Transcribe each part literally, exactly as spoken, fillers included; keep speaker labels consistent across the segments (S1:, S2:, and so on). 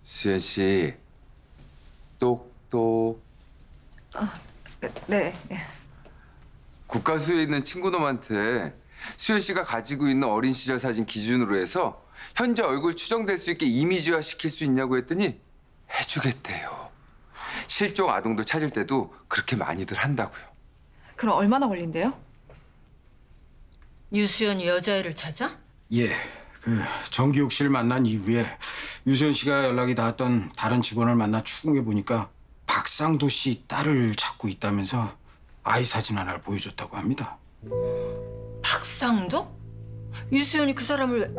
S1: 수연 씨, 똑똑.
S2: 아, 네.
S1: 국가수에 있는 친구놈한테 수연 씨가 가지고 있는 어린 시절 사진 기준으로 해서 현재 얼굴 추정될 수 있게 이미지화 시킬 수 있냐고 했더니 해주겠대요. 실종 아동도 찾을 때도 그렇게 많이들 한다고요.
S2: 그럼 얼마나 걸린대요?
S3: 유수연이 여자애를 찾아?
S4: 예, 그 정기욱 씨를 만난 이후에 유수연 씨가 연락이 닿았던 다른 직원을 만나 추궁해 보니까 박상도 씨 딸을 찾고 있다면서 아이 사진 하나를 보여줬다고 합니다.
S3: 박상도? 유수연이 그 사람을 왜...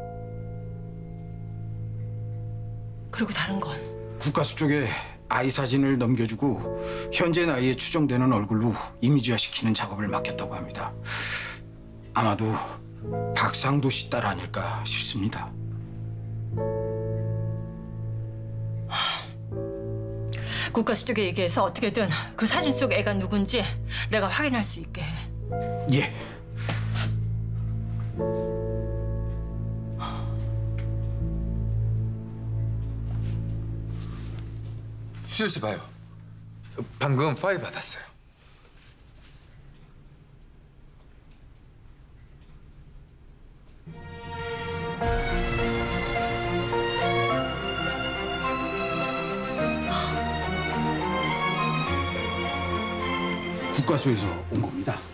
S3: 그리고 다른 건?
S4: 국가수 쪽에 아이 사진을 넘겨주고 현재 나이에 추정되는 얼굴로 이미지화 시키는 작업을 맡겼다고 합니다. 아마도 박상도 씨 딸 아닐까 싶습니다.
S3: 국가수 쪽에 얘기해서 어떻게든 그 사진 속 애가 누군지 내가 확인할 수 있게 해.
S4: 예.
S1: 수연 씨 봐요. 방금 파일 받았어요.
S4: 국가수에서 온 겁니다.